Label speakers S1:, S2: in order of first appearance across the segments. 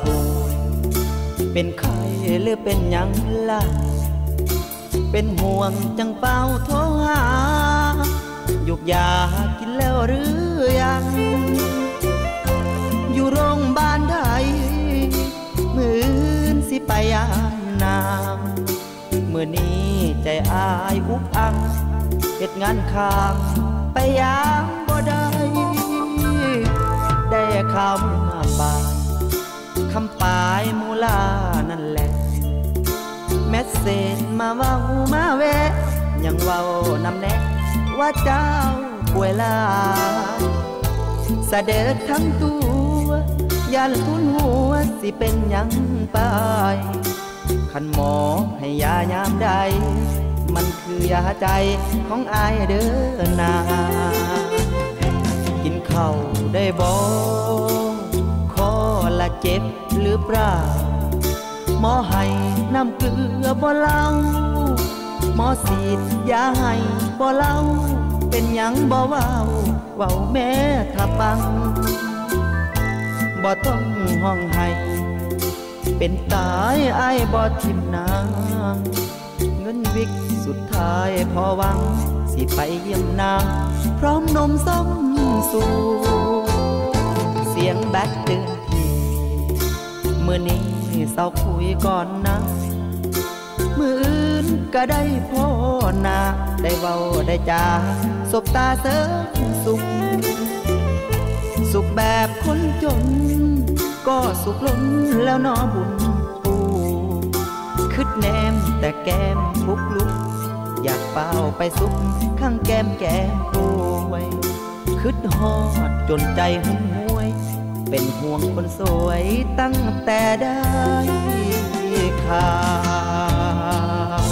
S1: ป่วยเป็นไข้หรือเป็นหยังล่ะเป็นห่วงจังเป้าโทรหายุกยากินแล้วหรือยังอยู่โรงพยาบาลใดมื้อสิไปยามนางมื้อนี้ใจอายอุกอังเฮ็ดงานค้างไปยามบ่ได้คำบานคำปลายมูลานั่นแหละแมสเซจมาเว้ามาแวะยังเว้านำแน่ว่าเจ้าป่วยหลายเสด็จทั้งตัวยันทุนหัวสิเป็นหยังไปคันหมอให้ยายามใดมันคือยาใจของอายเด้อนากินข้าวได้บ่คอละเจ็บหรือเปล่าหมอให้น้ำเกลือบ่เล่าหมอฉีดยาให้บ่เล่าเป็นหยังบ่เว้าแม่ถ้าฟังบ่ต้องห้องให้เป็นตายอายบ่ทิ่มนางเงินวิกสุดท้ายพอหวังสิไปเยี่ยมนางพร้อมนมส้มสู่เสียงแบตเตือนทีมื้อนี้เศร้าคุยก่อนนะมื้ออื่นก็ได้พ่อหน้าได้เว้าได้จาสบตาเสริมสุขแบบคนจนก็สุขล้นแล้วนอบุญปูคิดแนมแต่แก้มพุกลุกอยากเป้าไปสุขข้างแก้มป่วยคิดฮอดจนใจหุ่นห้วยเป็นห่วงคนสวยตั้งแต่ได้ข่าว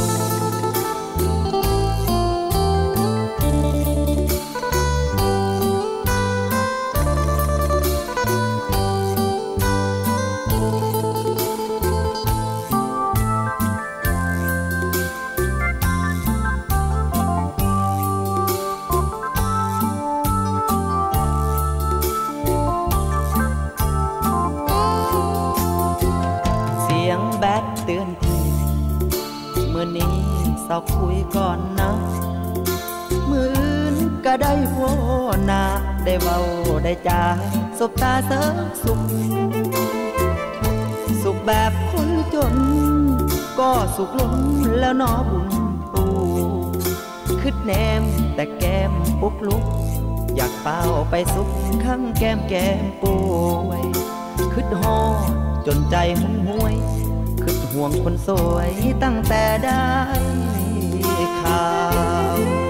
S1: แบตเตือนทีมื้อนี้เศร้าคุยก่อนนะมื้ออื่นก็ได้พ่อหน้าได้เว้าได้จาสบตาเสริมสุขแบบคนจนก็สุขล้นแล้วนอบุญปูคิดแนมแต่แก้มปุกลุกอยากเป้าไปสุขข้างแก้มป่วยคิดฮอดจนใจหุ่นห้วยคิดห่วงคนสวยตั้งแต่ได้ข่าว